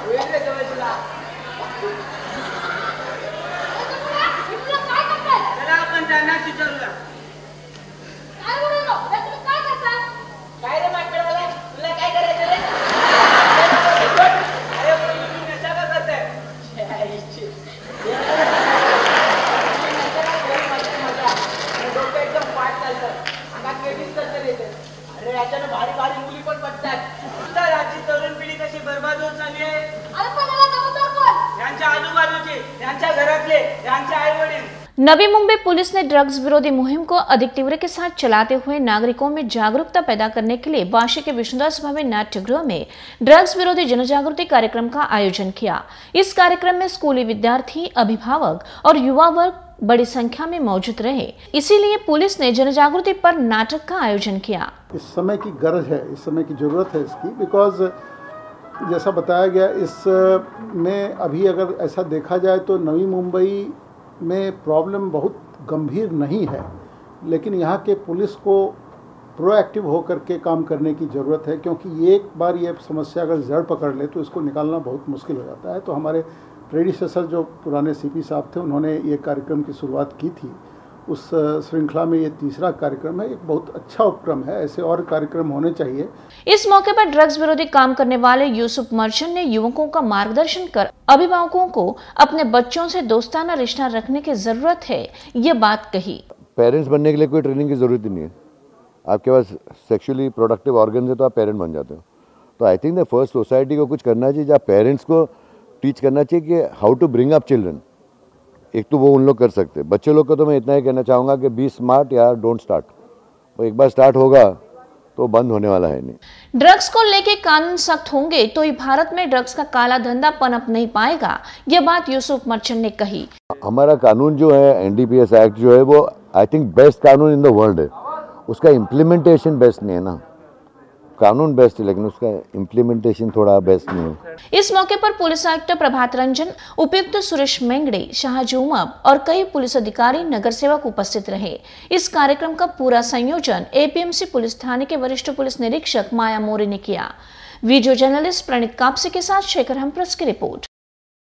नवी Mumbai police ने drugs विरोधी मुहिम को अधिक तीव्र के साथ चलाते हुए नागरिकों में जागरूकता पैदा करने के लिए वाशी के विष्णुदास भवन नाट्यगृह में ड्रग्स विरोधी जनजागृति कार्यक्रम का आयोजन किया। इस कार्यक्रम में स्कूली विद्यार्थी, अभिभावक और युवा वर्ग बड़ी संख्या में मौजूद रहे। इसीलिए पुलिस ने जनजागृति पर नाटक का आयोजन किया। इस समय की गरज है, इस समय की जरूरत है इसकी, बिकॉज जैसा बताया गया इस में अभी अगर ऐसा देखा जाए तो नवी मुंबई में प्रॉब्लम बहुत गंभीर नहीं है, लेकिन यहाँ के पुलिस को प्रोएक्टिव होकर के काम करने की ज़रूरत है, क्योंकि एक बार ये समस्या अगर जड़ पकड़ ले तो इसको निकालना बहुत मुश्किल हो जाता है। तो हमारे प्रेडिसेसर जो पुराने सीपी साहब थे, उन्होंने ये कार्यक्रम की शुरुआत की थी। उस श्रृंखला में ये तीसरा कार्यक्रम है, एक बहुत अच्छा उपक्रम है, ऐसे और कार्यक्रम होने चाहिए। इस मौके पर ड्रग्स विरोधी काम करने वाले यूसुफ मर्चेंट ने युवकों का मार्गदर्शन कर अभिभावकों को अपने बच्चों से दोस्ताना रिश्ता रखने की जरूरत है, ये बात कही। पेरेंट्स बनने के लिए कोई ट्रेनिंग की जरूरत ही नहीं है। आपके पास सेक्सुअली प्रोडक्टिव ऑर्गन है तो आप पेरेंट बन जाते हो। तो I think the first society को कुछ करना चाहिए जहाँ पेरेंट्स को टीच करना चाहिए कि how to bring up children. एक तो वो उन लोग कर सकते हैं, बच्चे लोग को तो मैं इतना ही कहना चाहूँगा कि बी स्मार्ट या डोंट स्टार्ट। वो एक बार स्टार्ट होगा तो बंद होने वाला है नहीं। ड्रग्स को लेके कानून सख्त होंगे तो ही भारत में ड्रग्स का काला धंधा पनप नहीं पाएगा, ये बात यूसुफ मर्चेंट ने कही। हमारा कानून जो है एनडीपीएस एक्ट जो है वो आई थिंक बेस्ट कानून इन द वर्ल्ड है। उसका इम्प्लीमेंटेशन बेस्ट नहीं है ना। कानून बेस्ट है लेकिन उसका इम्प्लीमेंटेशन थोड़ा बेस्ट नहीं है। इस मौके पर पुलिस आयुक्त प्रभात रंजन, उपायुक्त सुरेश मेंगड़े, शाहजूमब और कई पुलिस अधिकारी, नगर सेवक उपस्थित रहे। इस कार्यक्रम का पूरा संयोजन एपीएमसी पुलिस थाने के वरिष्ठ पुलिस निरीक्षक माया मोरे ने किया। वीडियो जर्नलिस्ट प्रणीत कापसे के साथ शेखर हमप्रस की रिपोर्ट।